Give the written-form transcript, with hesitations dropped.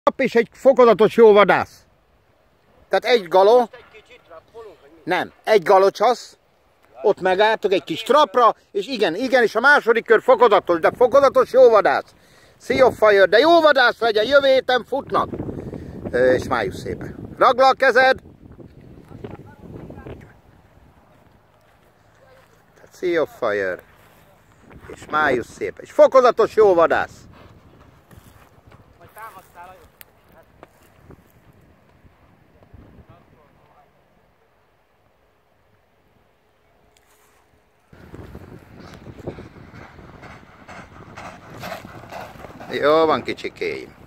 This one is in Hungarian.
És egy fokozatos jó vadász. Tehát egy galó, nem, egy galocsasz, ott megálltok egy kis trapra, és igen, és a második kör fokozatos, de fokozatos jó vadász. Sea of Fire, de jó vadász legyen, jövő héten futnak. És májuk szépen. Ragd le a kezed! Tehát Sea of Fire. És májuk szépen. És fokozatos jó vadász. Jó van, kicsikéim.